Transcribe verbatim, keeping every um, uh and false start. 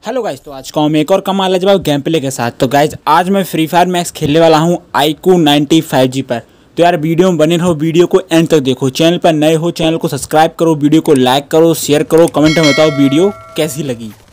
Hello guys, तो आज का हम एक और कमाल लाजवाब गेम प्ले के साथ। तो गाइज आज मैं फ्री फायर मैक्स खेलने वाला हूँ iQOO नाइन्टी फाइव जी पर। तो यार वीडियो में बने रहो, वीडियो को एंड तक देखो। चैनल पर नए हो चैनल को सब्सक्राइब करो, वीडियो को लाइक करो, शेयर करो, कमेंट में बताओ वीडियो कैसी लगी।